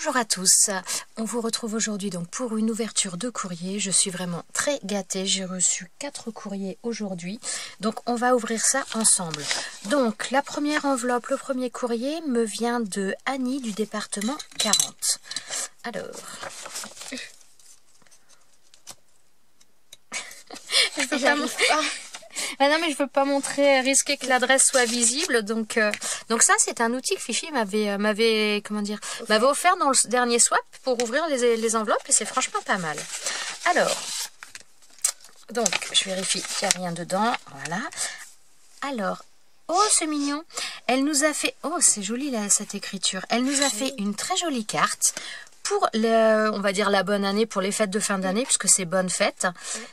Bonjour à tous, on vous retrouve aujourd'hui donc pour une ouverture de courrier. Je suis vraiment très gâtée, j'ai reçu 4 courriers aujourd'hui, donc on va ouvrir ça ensemble. Donc la première enveloppe, le premier courrier me vient de Annie du département 40. Alors... Ah non mais je veux pas montrer, risquer que l'adresse soit visible, donc ça c'est un outil que Fifi m'avait offert dans le dernier swap pour ouvrir les enveloppes et c'est franchement pas mal. Alors, donc je vérifie qu'il n'y a rien dedans, voilà. Alors, oh c'est mignon, elle nous a fait, oh c'est joli là cette écriture, elle nous a fait une très jolie carte pour, on va dire la bonne année, pour les fêtes de fin d'année, puisque c'est bonne fête.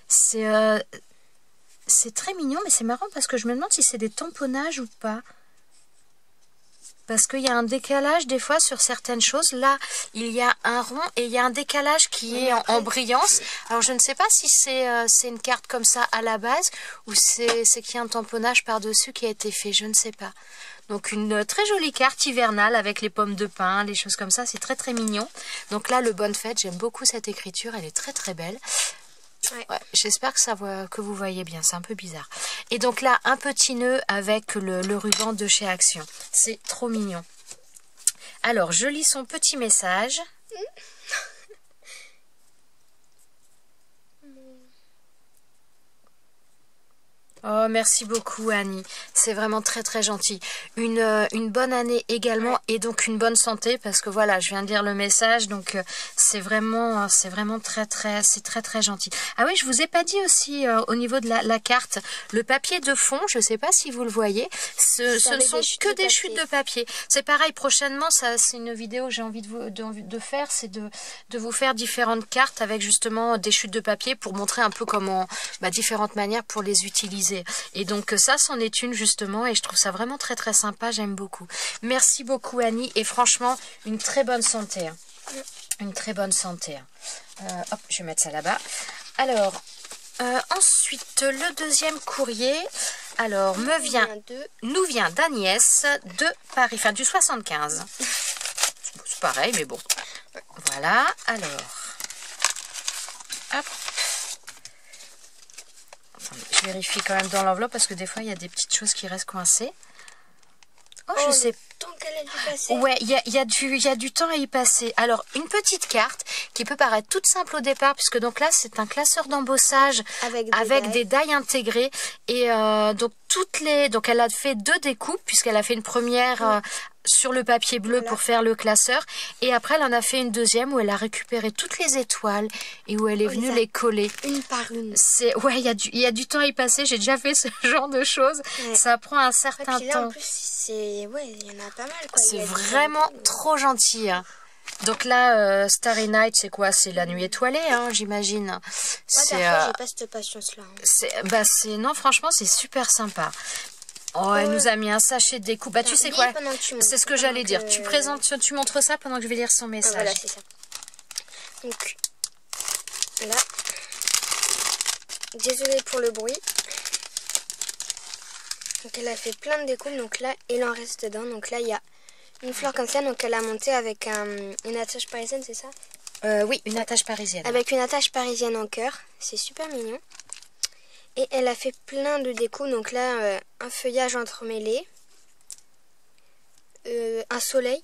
C'est très mignon, mais c'est marrant parce que je me demande si c'est des tamponnages ou pas. Parce qu'il y a un décalage des fois sur certaines choses. Là, il y a un rond et il y a un décalage qui est en brillance. Alors, je ne sais pas si c'est une carte comme ça à la base ou c'est qu'il y a un tamponnage par-dessus qui a été fait. Je ne sais pas. Donc, une très jolie carte hivernale avec les pommes de pin, les choses comme ça. C'est très, très mignon. Donc là, le Bonne Fête, j'aime beaucoup cette écriture. Elle est très, très belle. Ouais, j'espère que vous voyez bien, c'est un peu bizarre. Et donc là, un petit nœud avec le ruban de chez Action. C'est trop mignon. Alors, je lis son petit message. Oh, merci beaucoup Annie, c'est vraiment très très gentil. Une bonne année également et donc une bonne santé parce que voilà, je viens de lire le message donc c'est vraiment très très gentil. Ah oui, je vous ai pas dit aussi au niveau de la carte, le papier de fond, je sais pas si vous le voyez, ce ne sont que des chutes de papier. C'est pareil, prochainement, ça c'est une vidéo que j'ai envie de faire, c'est de vous faire différentes cartes avec justement des chutes de papier pour montrer un peu comment, différentes manières pour les utiliser. Et donc ça c'en est une justement et je trouve ça vraiment très très sympa, j'aime beaucoup. Merci beaucoup Annie et franchement une très bonne santé. Une très bonne santé. Hop, je vais mettre ça là-bas. Alors, ensuite le deuxième courrier, alors nous vient d'Agnès de Paris, enfin du 75. C'est pareil mais bon. Voilà, alors. Hop. Je vérifie quand même dans l'enveloppe parce que des fois il y a des petites choses qui restent coincées. Oh, je sais pas. Ouais, il y a du temps à y passer. Alors, une petite carte qui peut paraître toute simple au départ, puisque donc là, c'est un classeur d'embossage avec des dailles intégrées. Et donc elle a fait 2 découpes, puisqu'elle a fait une première sur le papier bleu pour faire le classeur. Et après, elle en a fait une deuxième où elle a récupéré toutes les étoiles et où elle est venue les coller. Une par une. Ouais, il y a du temps à y passer. J'ai déjà fait ce genre de choses. Ouais. Ça prend un certain temps. En plus, il y en a pas mal. C'est vraiment trop gentil. Hein. Donc là, Starry Night, c'est quoi? C'est la nuit étoilée, hein, j'imagine. Moi, j'ai pas cette patience-là. Hein. Non, franchement, c'est super sympa. Oh, elle nous a mis un sachet de découpe. Tu sais quoi? C'est ce que j'allais dire. Tu montres ça pendant que je vais lire son message. Voilà, c'est ça. Donc, là. Désolée pour le bruit. Donc, elle a fait plein de découpes. Donc là, il en reste dedans. Donc là, il y a une fleur comme ça. Donc, elle a monté avec une attache parisienne, c'est ça? Oui, une attache parisienne. Avec une attache parisienne en cœur. C'est super mignon. Et elle a fait plein de découpes. Donc là, un feuillage entremêlé. Un soleil.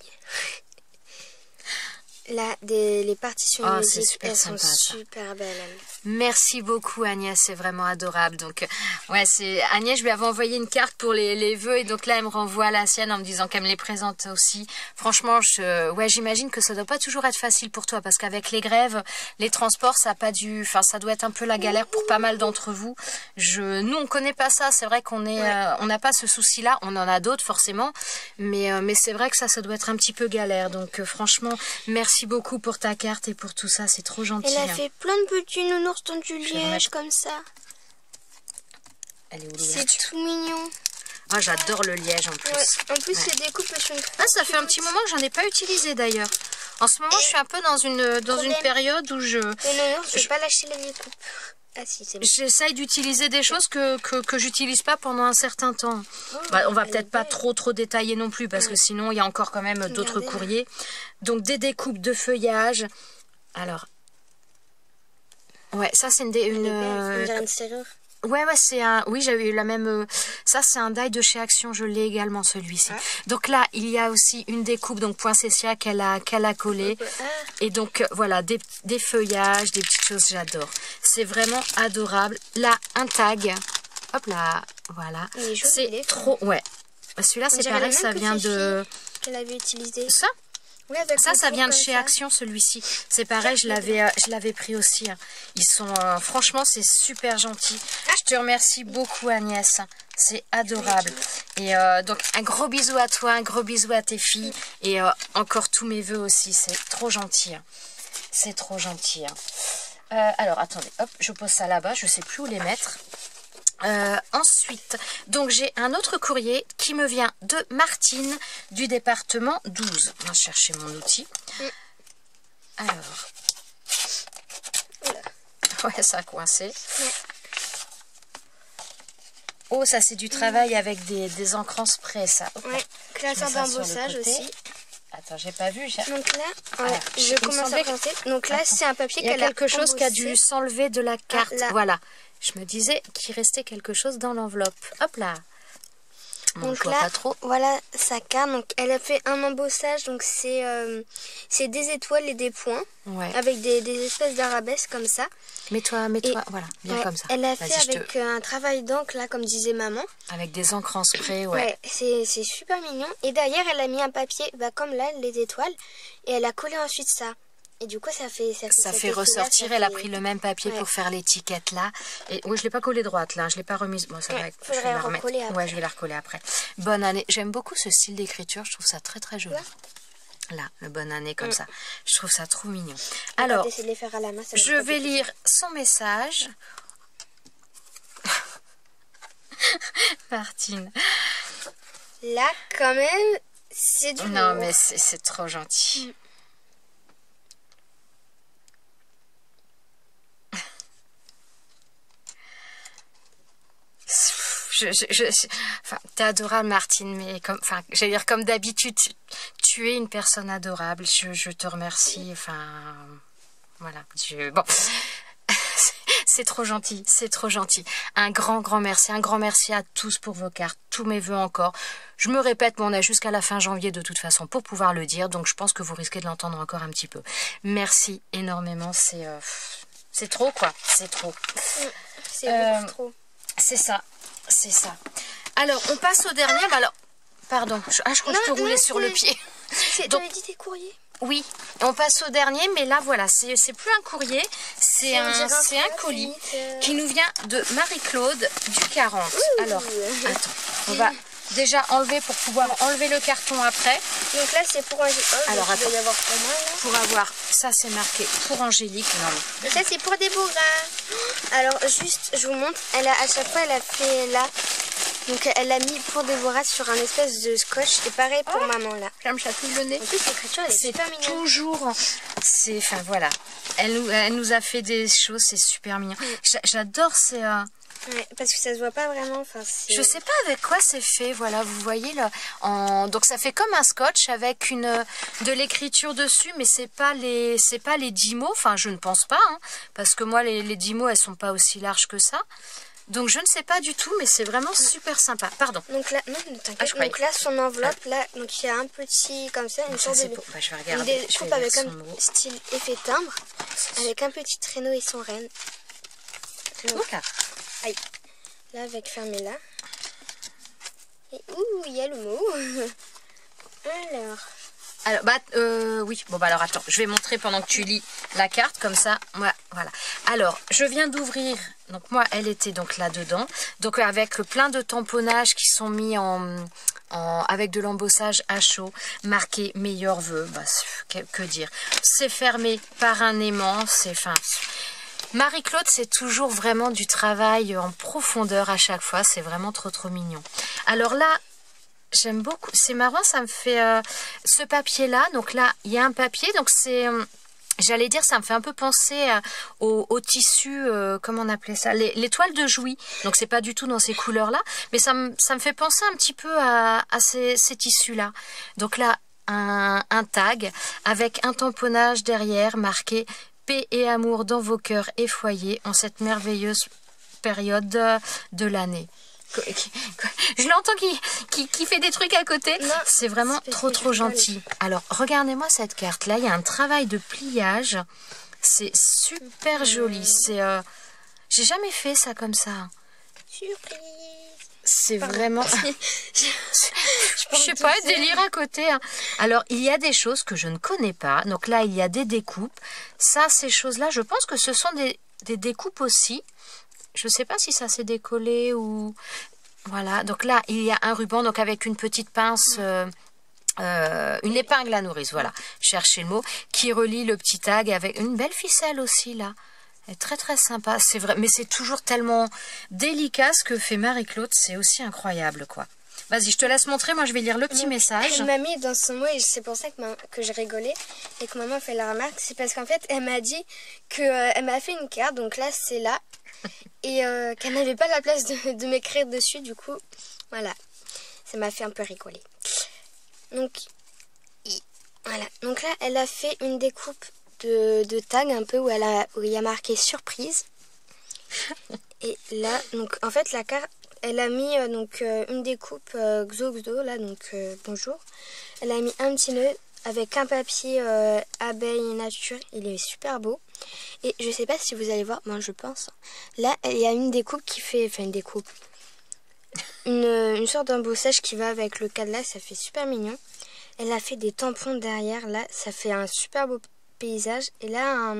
Là, les partitions musique, elles sont super belles. Merci beaucoup Agnès, c'est vraiment adorable. Donc, ouais, Agnès, je lui avais envoyé une carte pour les vœux et donc là, elle me renvoie la sienne en me disant qu'elle me les présente aussi. Franchement, j'imagine que ça doit pas toujours être facile pour toi parce qu'avec les grèves, les transports, ça doit être un peu la galère pour pas mal d'entre vous. Nous, on connaît pas ça. C'est vrai qu'on n'a pas ce souci-là. On en a d'autres forcément, mais c'est vrai que ça doit être un petit peu galère. Donc, franchement, merci beaucoup pour ta carte et pour tout ça, c'est trop gentil. Elle a fait plein de petits nounours dans du liège comme ça. Elle est où l'ouverture? C'est tout mignon. Ah, j'adore le liège en plus. Ouais, en plus, ces découpes sont... Ah, ça fait un petit moment que j'en ai pas utilisé d'ailleurs. En ce moment, je suis un peu dans une période où je... Non, je vais pas lâcher les découpes. Ah si, c'est bon. J'essaye d'utiliser des choses que j'utilise pas pendant un certain temps. On va peut-être pas trop détailler non plus parce que sinon il y a encore quand même d'autres courriers. Donc des découpes de feuillage. Alors, ouais, ça c'est une serrure. Ouais, c'est un... Oui, j'avais eu la même... Ça, c'est un die de chez Action. Je l'ai également, celui-ci. Ah. Donc là, il y a aussi une découpe, donc poinsettia qu'elle a collée. Ah. Et donc, voilà, des feuillages, des petites choses, j'adore. C'est vraiment adorable. Là, un tag. Hop là, voilà. C'est trop... Ouais. Celui-là, c'est pareil, ça vient de... Qu'elle avait utilisé. Ça? Oui, ça vient de chez Action, celui-ci. C'est pareil, je l'avais pris aussi. Ils sont, franchement, c'est super gentil. Je te remercie beaucoup, Agnès. C'est adorable. Et donc, un gros bisou à toi, un gros bisou à tes filles. Et encore tous mes voeux aussi. C'est trop gentil. C'est trop gentil. Alors, attendez, hop, je pose ça là-bas. Je ne sais plus où les mettre. Ensuite, donc j'ai un autre courrier qui me vient de Martine du département 12. On va chercher mon outil. Alors, ouais, ça a coincé. Oh, ça c'est du travail avec des encres spray, ça. Ouais, classeur d'embossage aussi. Attends, j'ai pas vu. Donc là, je commence à planter. Donc là, c'est un papier qu'elle a quelque chose qui a dû s'enlever de la carte. Voilà. Je me disais qu'il restait quelque chose dans l'enveloppe. Hop là. Donc là, pas trop. Voilà sa carte. Donc elle a fait un embossage. Donc c'est des étoiles et des points. Ouais. Avec des espèces d'arabesques comme ça. Mets-toi, voilà, bien comme ça. Elle a fait avec un travail d'encre là, comme disait maman. Avec des encres en spray, ouais. C'est super mignon. Et derrière, elle a mis un papier, comme là, les étoiles. Et elle a collé ensuite ça. Et du coup, ça fait ressortir. Elle a pris le même papier pour faire l'étiquette là. Et oui, je l'ai pas collée droite là. Je l'ai pas remise. Bon, ça va. Je vais la recoller après. Ouais, je vais la recoller après. Bonne année. J'aime beaucoup ce style d'écriture. Je trouve ça très très joli. Là, le bonne année comme ça. Je trouve ça trop mignon. Alors, de les faire à la main, je vais lire son message. Martine. Là, quand même, c'est du Non, mais c'est trop gentil. Enfin, t'es adorable, Martine, mais j'allais dire comme d'habitude, tu es une personne adorable. Je te remercie. Enfin, voilà. Bon, c'est trop gentil, c'est trop gentil. Un grand merci à tous pour vos cartes, tous mes voeux encore. Je me répète, mais on a jusqu'à la fin janvier de toute façon pour pouvoir le dire, donc je pense que vous risquez de l'entendre encore un petit peu. Merci énormément, c'est trop quoi, c'est trop. C'est beaucoup trop. C'est ça. C'est ça. Alors, on passe au dernier. Alors, pardon, je crois que je peux rouler sur le pied. Tu avais dit tes courriers? Oui, on passe au dernier, mais là, voilà, c'est plus un courrier, c'est un colis qui nous vient de Marie-Claude du 40. Alors, attends, on va déjà enlever pour pouvoir enlever le carton après. Donc là, c'est pour Angélique. Alors, attends, y avoir pour moi, là. Pour avoir, ça c'est marqué pour Angélique. Non. Et ça, c'est pour Déborah. Alors, juste, je vous montre, à chaque fois, elle a fait là. Donc elle a mis pour Déborah sur un espèce de scotch. Et pareil pour maman là. Ça me chatouille le nez. En plus l'écriture elle est super mignonne. Toujours. Enfin voilà. Elle nous a fait des choses, c'est super mignon. J'adore ces... Ouais, parce que ça se voit pas vraiment. Je sais pas avec quoi c'est fait. Voilà, vous voyez là. Donc ça fait comme un scotch avec de l'écriture dessus, mais c'est pas les 10 mots. Enfin, je ne pense pas, hein, parce que moi les 10 mots elles sont pas aussi larges que ça. Donc je ne sais pas du tout, mais c'est vraiment super sympa. Pardon. Donc là, non, t'inquiète. Donc là, son enveloppe, là, donc il y a un petit comme ça, une sorte de. Je vais regarder. Une découpe avec un style effet timbre, avec un petit traîneau et son renne. Voilà. Aïe. Là, avec fermé là. Et ouh, il y a le mot. Alors, oui. Bon, alors attends, je vais montrer pendant que tu lis la carte, comme ça, voilà. Alors, je viens d'ouvrir, donc moi, elle était donc là-dedans, donc avec plein de tamponnages qui sont mis avec de l'embossage à chaud, marqué meilleurs vœux, que dire. C'est fermé par un aimant, Marie-Claude, c'est toujours vraiment du travail en profondeur à chaque fois, c'est vraiment trop mignon. Alors là, j'aime beaucoup, c'est marrant, ça me fait ce papier-là. Donc là, il y a un papier, donc c'est, j'allais dire, ça me fait un peu penser au tissu, comment on appelait ça, les toiles de Jouy. Donc c'est pas du tout dans ces couleurs-là, mais ça me fait penser un petit peu à ces tissus-là. Donc là, un tag avec un tamponnage derrière marqué « Paix et amour dans vos cœurs et foyers en cette merveilleuse période de l'année ». Je l'entends qui fait des trucs à côté. C'est vraiment trop gentil. Alors, regardez-moi cette carte. Là, il y a un travail de pliage. C'est super joli. J'ai jamais fait ça comme ça. Surprise. C'est vraiment... je sais pas, délire à côté. Hein. Alors, il y a des choses que je ne connais pas. Donc là, il y a des découpes. Ça, ces choses-là, je pense que ce sont des découpes aussi. Je sais pas si ça s'est décollé ou... Voilà, donc là, il y a un ruban, donc avec une petite pince, une épingle à nourrice, voilà, cherchez le mot, qui relie le petit tag avec une belle ficelle aussi, là. Elle est très sympa, c'est vrai, mais c'est toujours tellement délicat ce que fait Marie-Claude, c'est aussi incroyable, quoi. Vas-y, je te laisse montrer, moi je vais lire le petit message. Elle m'a mis dans son mot et c'est pour ça que je rigolais et que maman fait la remarque. C'est parce qu'en fait, elle m'a dit qu'elle m'a fait une carte, donc là c'est là, et qu'elle n'avait pas la place de m'écrire dessus, du coup, voilà. Ça m'a fait un peu rigoler. Donc, voilà. Donc là, elle a fait une découpe de tag un peu où il y a marqué surprise. Et là, donc en fait, la carte... Elle a mis une découpe XOXO, là, donc bonjour. Elle a mis un petit nœud avec un papier abeille nature. Il est super beau. Et je sais pas si vous allez voir, moi je pense. Là, il y a une découpe qui fait... Enfin, une découpe. Une sorte d'embossage qui va avec le cadenas, ça fait super mignon. Elle a fait des tampons derrière, là. Ça fait un super beau paysage. Et là,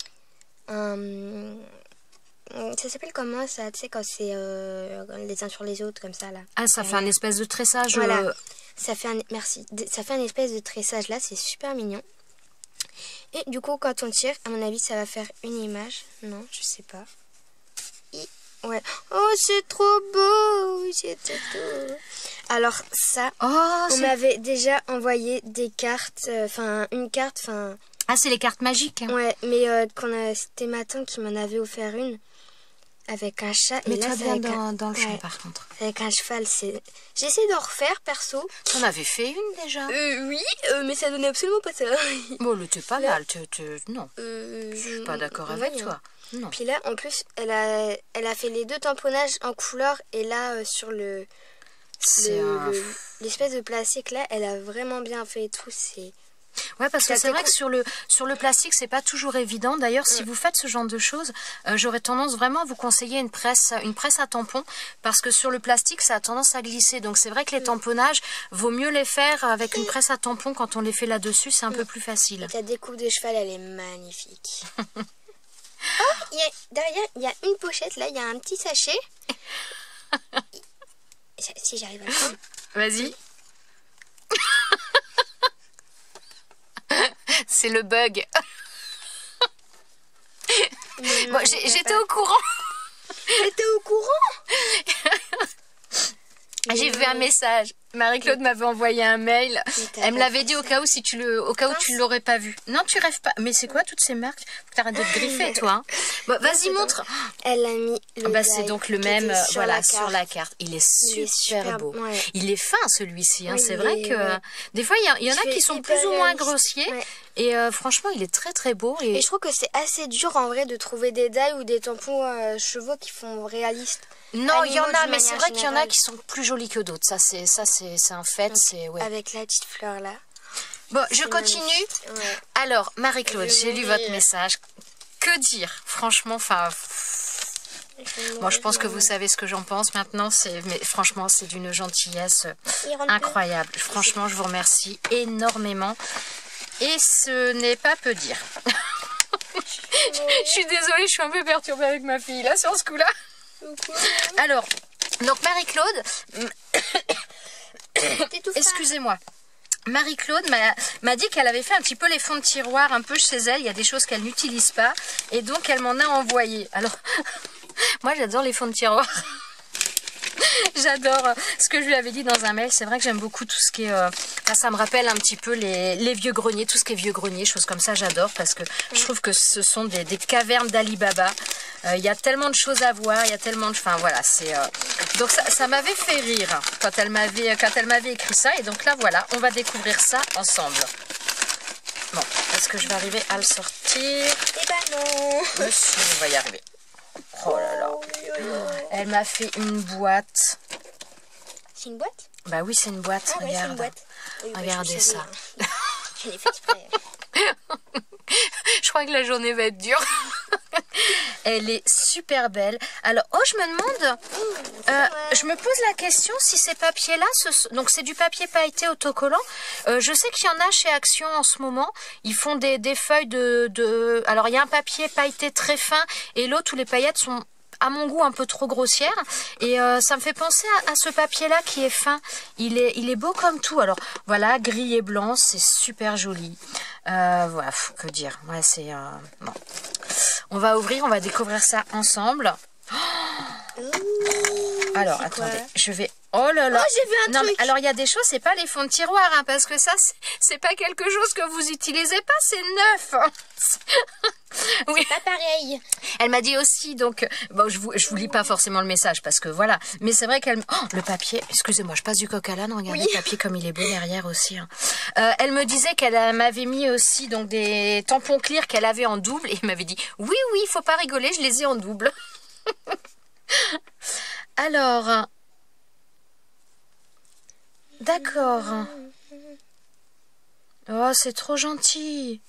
ça s'appelle comment ça, tu sais, quand c'est les uns sur les autres comme ça là. Ah, ça fait un espèce de tressage. Voilà, ça fait ça fait un espèce de tressage là, c'est super mignon. Et du coup, quand on tire, à mon avis, ça va faire une image. Non, je sais pas. Ouais. Oh, c'est trop beau, c'est tout. Alors ça, on m'avait déjà envoyé des cartes, enfin une carte, enfin. Ah, c'est les cartes magiques. Hein. Ouais, mais c'était ma tante qui m'en avait offert une. Avec un chat. Mais toi bien dans le champ, par contre. Avec un cheval, j'essaie d'en refaire, perso. On avait fait une déjà. Oui, mais ça donnait absolument pas ça. Bon, le t'es pas mal. Non, je suis pas d'accord avec toi. Non. Puis là, en plus, elle a fait les deux tamponnages en couleur. Et là, sur l'espèce de plastique, là, elle a vraiment bien fait et tout. Ouais, parce que c'est vrai que sur le plastique, c'est pas toujours évident. D'ailleurs, si vous faites ce genre de choses, j'aurais tendance vraiment à vous conseiller une presse à tampon, parce que sur le plastique, ça a tendance à glisser. Donc c'est vrai que les tamponnages, vaut mieux les faire avec une presse à tampon quand on les fait là-dessus, c'est un peu plus facile. Ta découpe de cheval, elle est magnifique. Oh, derrière, il y a une pochette, là, il y a un petit sachet. Si j'arrive à le prendre. Vas-y. C'est le bug. Bon, j'étais au courant. J'étais au courant. J'ai vu un message. Marie-Claude m'avait envoyé un mail. Elle me l'avait dit au cas où tu ne l'aurais pas vu. Non, tu rêves pas. Mais c'est quoi toutes ces marques? Faut que t'arrêtes de te griffer, toi. Hein. Bon, vas-y, montre. Elle a mis le c'est donc le même voilà, sur la carte. Il est super beau. Ouais. Il est fin celui-ci. Hein. Oui, c'est vrai que des fois, il y en a qui sont plus ou moins grossiers. Ouais. Et franchement, il est très beau. Et je trouve que c'est assez dur en vrai de trouver des dailles ou des tampons chevaux qui font réaliste. Non, il y en a, mais c'est vrai qu'il y en a qui sont plus jolis que d'autres. Ça, c'est un fait. Ouais. Avec la petite fleur là. Bon, je continue. Ouais. Alors, Marie-Claude, j'ai lu votre message. Que dire? Franchement, bon, je pense que vous savez ce que j'en pense maintenant. Mais franchement, c'est d'une gentillesse incroyable. Franchement, je vous remercie énormément. Et ce n'est pas peu dire. Je suis désolée, je suis un peu perturbée avec ma fille là sur ce coup-là. Alors, donc Marie-Claude, excusez-moi. Marie-Claude m'a dit qu'elle avait fait un petit peu les fonds de tiroir un peu chez elle. Il y a des choses qu'elle n'utilise pas. Et donc, elle m'en a envoyé. Alors, moi, j'adore les fonds de tiroir. J'adore ce que je lui avais dit dans un mail. C'est vrai que j'aime beaucoup tout ce qui est... ça me rappelle un petit peu les vieux greniers. Tout ce qui est vieux greniers, choses comme ça, j'adore. Parce que je trouve que ce sont des cavernes d'Ali Baba. Il y a tellement de choses à voir, il y a tellement de... Enfin voilà, c'est... Donc ça m'avait fait rire quand elle m'avait écrit ça. Et donc là, voilà, on va découvrir ça ensemble. Bon, est-ce que je vais arriver à le sortir? Eh ben non. Monsieur, on va y arriver. Oh là là. Elle m'a fait une boîte. C'est une boîte? Bah oui, c'est une boîte, ah, regarde. Ouais, c'est une boîte. Oui, regardez ça. Je l'ai fait exprès. Je crois que la journée va être dure. Elle est super belle. Alors, oh, je me demande, je me pose la question si ces papiers-là, donc c'est du papier pailleté autocollant. Je sais qu'il y en a chez Action en ce moment. Ils font des feuilles de... Alors, il y a un papier pailleté très fin et l'autre où les paillettes sont, à mon goût, un peu trop grossières. Et ça me fait penser à ce papier-là qui est fin. Il est beau comme tout. Alors, voilà, gris et blanc, c'est super joli. Voilà, que dire. Ouais, c'est... bon. On va ouvrir, on va découvrir ça ensemble. Alors, attendez, je vais... Oh là là. Oh, j'ai vu un truc. Mais, alors, il y a des choses, c'est pas les fonds de tiroir, hein, parce que ça, c'est pas quelque chose que vous utilisez pas, c'est neuf. Oui. C'est pas pareil. Elle m'a dit aussi, donc, bon, je vous lis pas forcément le message, parce que voilà. Mais c'est vrai qu'elle... Oh, le papier, excusez-moi, je passe du coq à l'âne, regardez le papier comme il est beau derrière aussi. Hein. Elle me disait qu'elle m'avait mis aussi donc des tampons clear qu'elle avait en double, et elle m'avait dit, oui, faut pas rigoler, je les ai en double. Alors... D'accord. Oh, c'est trop gentil.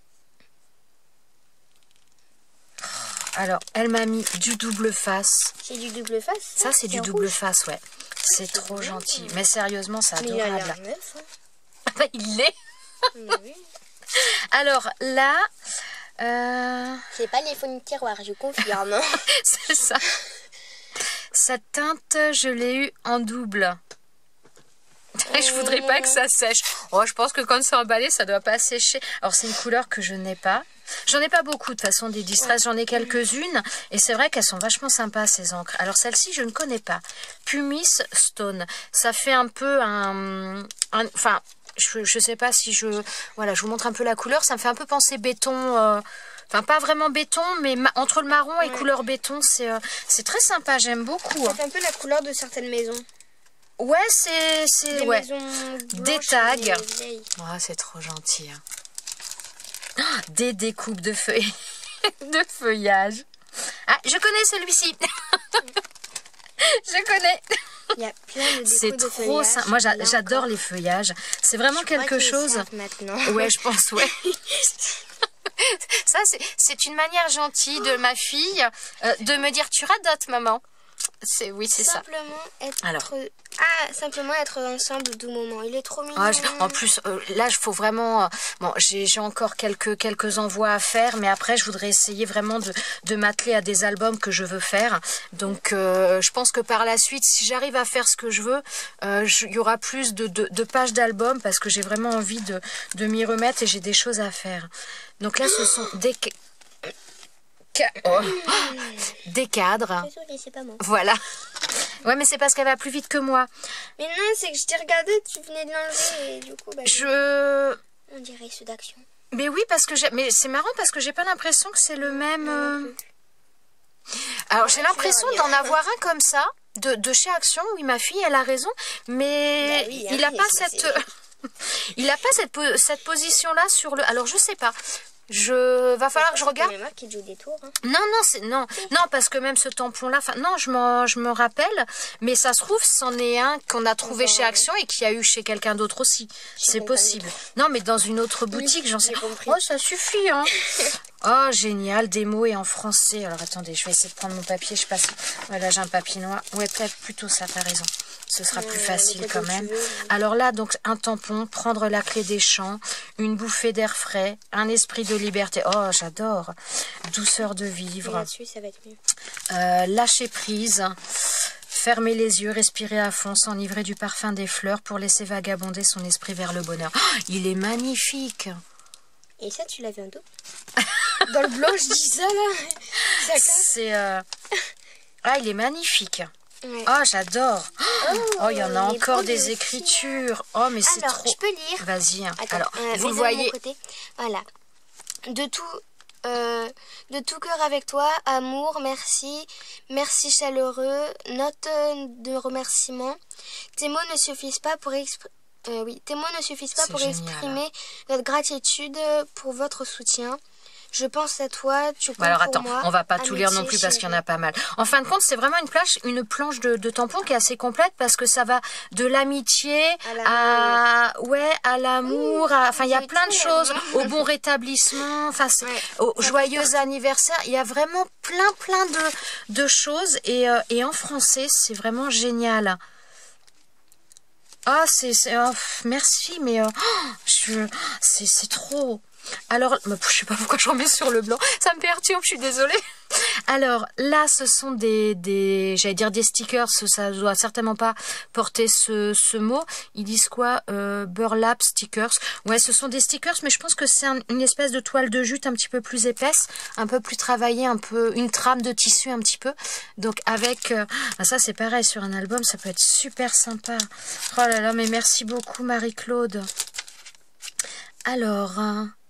Alors, elle m'a mis du double face. C'est du double face? Ça, c'est du double face, ouais. C'est trop gentil. Mais sérieusement, c'est adorable. Il a l'air neuf, hein. Il l'est. Oui. Alors, là... C'est pas les fonds de tiroir, je confirme. C'est ça. Cette teinte, je l'ai eue en double. Je voudrais pas que ça sèche. Oh, je pense que quand c'est emballé, ça doit pas sécher. Alors, c'est une couleur que je n'ai pas. J'en ai pas beaucoup, de toute façon, des Distress. J'en ai quelques-unes. Et c'est vrai qu'elles sont vachement sympas, ces encres. Alors, celle-ci, je ne connais pas. Pumice Stone. Ça fait un peu enfin, je sais pas si je... Voilà, je vous montre un peu la couleur. Ça me fait un peu penser béton... Enfin, pas vraiment béton, mais entre le marron et couleur béton, c'est très sympa. J'aime beaucoup. Ça fait un peu la couleur de certaines maisons. Ouais, c'est ouais. Des tags. Oh, c'est trop gentil. Hein. Oh, des découpes de feuilles, de feuillage. Ah, je connais celui-ci. Je connais. Il y a plein de c'est trop simple. Moi, j'adore les feuillages. C'est vraiment quelque chose. Maintenant. Ouais, je pense, ouais. Ça, c'est une manière gentille de ma fille de me dire tu radotes, maman. Oui, c'est ça. Simplement être ensemble du moment. Il est trop mignon. En plus, là, il faut vraiment... bon, j'ai encore quelques envois à faire, mais après, je voudrais essayer vraiment de m'atteler à des albums que je veux faire. Donc, je pense que par la suite, si j'arrive à faire ce que je veux, il y aura plus de pages d'albums parce que j'ai vraiment envie de m'y remettre et j'ai des choses à faire. Donc là, ce sont des cadres. Désolée, c'est pas moi. Voilà. Ouais, mais c'est parce qu'elle va plus vite que moi. Mais non, c'est que je t'ai regardé, tu venais de l'enlever et du coup... On dirait ceux d'Action. Mais oui, parce que mais c'est marrant parce que j'ai pas l'impression que c'est le même... Alors, j'ai l'impression d'en avoir un comme ça, de chez Action. Oui, ma fille, elle a raison. Mais il n'a pas il a pas cette position-là sur le... Alors, je sais pas. Va falloir que je regarde. C'est qui joue des tours. Hein. Non, parce que même ce tampon-là, non, je me rappelle, mais ça se trouve, c'en est un qu'on a trouvé chez Action et qu'il y a eu chez quelqu'un d'autre aussi. C'est possible. Non, mais dans une autre boutique, j'en sais. Oh, ça suffit, hein. Oh, génial, des mots et en français. Alors, attendez, je vais essayer de prendre mon papier. Je passe. Voilà, j'ai un papier noir. Ouais, peut-être plutôt ça, t'as raison. Ce sera plus facile quand même. Alors là, donc, un tampon, prendre la clé des champs, une bouffée d'air frais, un esprit de liberté. Oh, j'adore. Douceur de vivre. Là-dessus, ça va être mieux. Lâcher prise. Fermer les yeux, respirer à fond, s'enivrer du parfum des fleurs pour laisser vagabonder son esprit vers le bonheur. Oh, il est magnifique. Et ça, tu l'avais en double? Dans le blanc, je dis ça, là. C'est... Ah, il est magnifique. Ouais. Oh, j'adore. Oh, il y en a encore des écritures. Oh, mais c'est trop... je peux lire. Vas-y. Alors, vous voyez... Voilà. De tout de tout cœur avec toi, amour, merci, merci chaleureux, note de remerciement. Tes mots ne suffisent pas pour tes mots ne suffisent pas pour exprimer notre gratitude pour votre soutien. Je pense à toi, tu comptes alors pour attends, moi. on va pas tout lire non plus parce qu'il y en a pas mal. En fin de compte, c'est vraiment une planche de tampons qui est assez complète parce que ça va de l'amitié à l'amour, enfin il y a plein de choses, au bon rétablissement, enfin au joyeux anniversaire. Il y a vraiment plein de choses et en français, c'est vraiment génial. Ah, merci, mais c'est trop. Alors, je sais pas pourquoi je remets sur le blanc, ça me perturbe, je suis désolée. Alors là, ce sont j'allais dire des stickers, ça doit certainement pas porter ce mot. Ils disent quoi? Burlap stickers. Ouais, ce sont des stickers, mais je pense que c'est une espèce de toile de jute un petit peu plus épaisse, un peu plus travaillée, une trame de tissu un petit peu. Donc avec, ça c'est pareil sur un album, ça peut être super sympa. Oh là là, mais merci beaucoup Marie-Claude. Alors...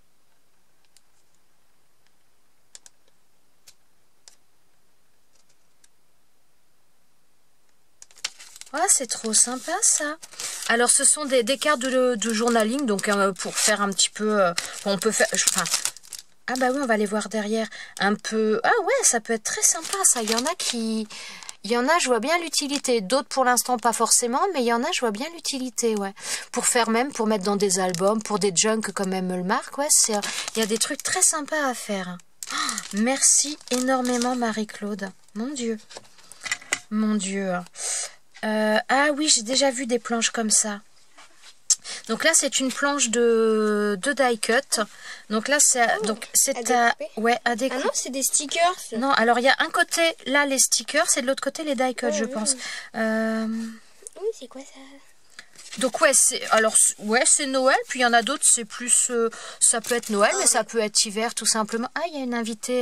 Ah, c'est trop sympa ça. Alors ce sont des cartes de journaling, donc pour faire un petit peu, on peut faire, ah bah oui, on va les voir derrière, un peu, ah ouais, ça peut être très sympa ça. Il y en a, je vois bien l'utilité, d'autres pour l'instant pas forcément, mais il y en a, je vois bien l'utilité, ouais. Pour mettre dans des albums, pour des junk comme elle me le marque, ouais, il y a des trucs très sympas à faire. Oh, merci énormément Marie-Claude, mon Dieu. Mon Dieu. Ah oui, j'ai déjà vu des planches comme ça. Donc là, c'est une planche de die cut. Donc là, c'est à découper. À découper. Ah non, c'est des stickers. Non, alors il y a un côté là les stickers et de l'autre côté les die cut, je pense. Oui, c'est quoi ça? Donc ouais, c'est Noël, puis il y en a d'autres, c'est plus ça peut être Noël, mais ça peut être hiver tout simplement. Ah, il y a une invitée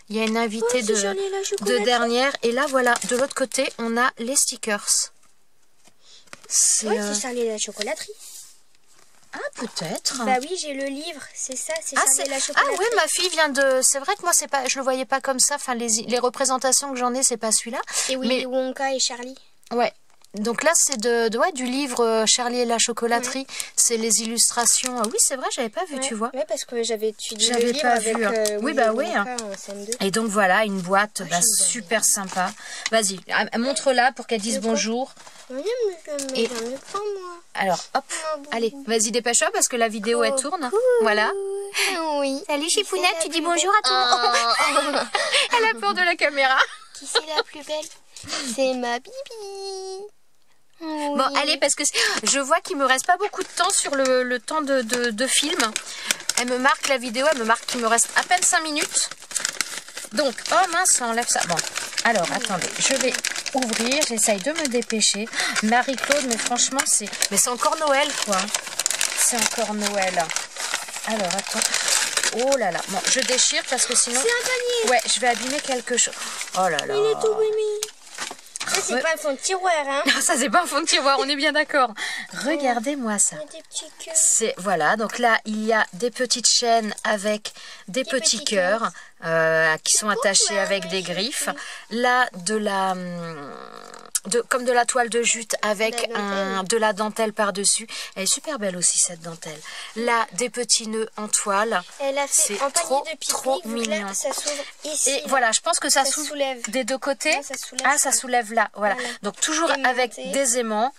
de dernière et là voilà, de l'autre côté, on a les stickers. C'est Charlie et la chocolaterie. Ah, peut-être. Bah oui, j'ai le livre, c'est ça, c'est Charlie et la chocolaterie. Ah oui, ma fille vient de... C'est vrai que moi, je le voyais pas comme ça, enfin les représentations que j'en ai, c'est pas celui-là. Et oui, mais... Wonka et Charlie. Ouais. Donc là, c'est du livre Charlie et la chocolaterie. Ouais. C'est les illustrations. Oui, c'est vrai, j'avais pas vu, tu vois. Oui, parce que j'avais étudié le livre avec oui, bah oui. Et donc voilà, une boîte super sympa. Vas-y, montre-la pour qu'elle dise bonjour. Et... Alors, hop, allez, vas-y, dépêche-toi parce que la vidéo, elle tourne. Voilà. Oui. Salut, Chipounette, tu dis bonjour à toi. Elle a peur de la caméra. Qui c'est la plus belle? C'est ma Bibi. Oui. Bon, allez, parce que je vois qu'il me reste pas beaucoup de temps sur le temps de film. Elle me marque la vidéo, elle me marque qu'il me reste à peine 5 minutes. Donc, oh mince, ça enlève ça. Bon, alors, attendez, je vais ouvrir, j'essaye de me dépêcher. Marie-Claude, mais franchement, c'est encore Noël, quoi. C'est encore Noël. Alors, attends. Oh là là. Bon, je déchire parce que sinon... C'est un panier. Ouais, je vais abîmer quelque chose. Oh là là. Il est tout mimi. Ça, c'est pas un fond de tiroir, hein. Non, ça, c'est pas un fond de tiroir, on est bien d'accord. Regardez-moi ça. Il y a des petits cœurs. Voilà, donc là, il y a des petites chaînes avec des petits cœurs qui sont attachés avec des griffes. Là, comme de la toile de jute avec de la dentelle par-dessus. Elle est super belle aussi, cette dentelle. Là, des petits nœuds en toile. Elle a fait un panier de pique-nique, trop mignon. Là, ça s'ouvre ici. Et voilà, je pense que ça soulève des deux côtés. Non, ça soulève ça soulève là. Voilà. Donc toujours avec des aimants.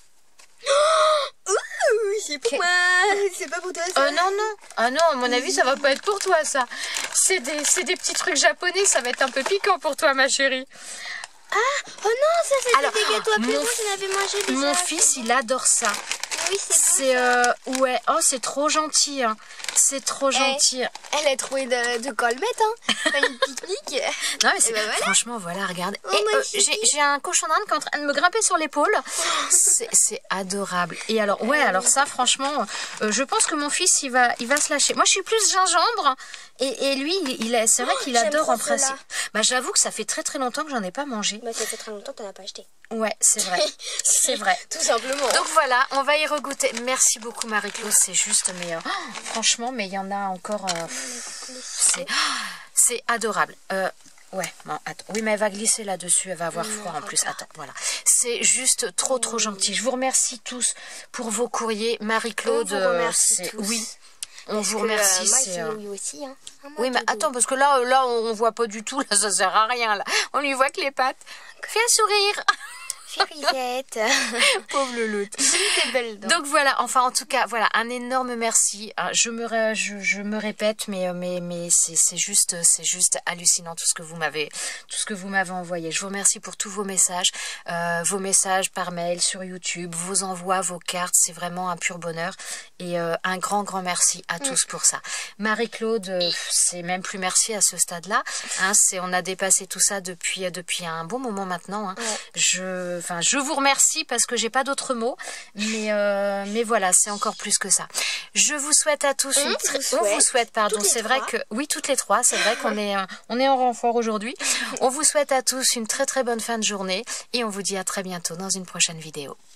C'est pour moi. C'est pas pour toi ça. Non. Ah non, à mon avis, ça va pas être pour toi ça. C'est des petits trucs japonais, ça va être un peu piquant pour toi, ma chérie. Ah, oh non, ça c'était des gâteaux à Pérou, j'en avais mangé déjà. Mon fils, il adore ça. Oui, c'est bon. Ouais, oh, c'est trop gentil. Hein. C'est trop gentil. Elle a trouvé de quoi le mettre, hein. Pas une pique-nique. Non, mais c'est franchement, voilà, regarde. J'ai un cochon d'Inde qui est en train de me grimper sur l'épaule. C'est adorable. Et alors, alors ça, franchement, je pense que mon fils, il va se lâcher. Moi, je suis plus gingembre. Et lui, c'est vrai qu'il adore en principe. Bah, j'avoue que ça fait très très longtemps que j'en ai pas mangé. Bah, ça fait très longtemps que t'en as pas acheté. Ouais, c'est vrai. C'est vrai. Tout simplement. Donc voilà, on va y regoûter. Merci beaucoup C'est adorable. Ouais, bon, attends. Oui, mais elle va glisser là-dessus, elle va avoir froid en plus. Attends, voilà. C'est juste trop gentil. Je vous remercie tous pour vos courriers. Marie-Claude, oui. On vous remercie. Moi, c'est oui aussi. Hein. Oui, mais attends, parce que là, on voit pas du tout. Là, ça sert à rien. Là, on lui voit que les pattes. Fais un sourire. Firisette. Pauvre louloute. Donc voilà, enfin en tout cas, voilà, un énorme merci. Je me répète, mais c'est juste hallucinant tout ce que vous m'avez envoyé. Je vous remercie pour tous vos messages par mail, sur YouTube, vos envois, vos cartes. C'est vraiment un pur bonheur. Et un grand merci à tous pour ça. Marie-Claude, c'est même plus merci à ce stade-là. Hein, on a dépassé tout ça depuis un bon moment maintenant. Hein. Ouais. Je vous remercie parce que j'ai pas d'autres mots, mais voilà, c'est encore plus que ça. Je vous souhaite à tous on vous souhaite, pardon, c'est vrai que oui, toutes les trois, c'est vrai qu'on est en renfort aujourd'hui. On vous souhaite à tous une très bonne fin de journée et on vous dit à très bientôt dans une prochaine vidéo.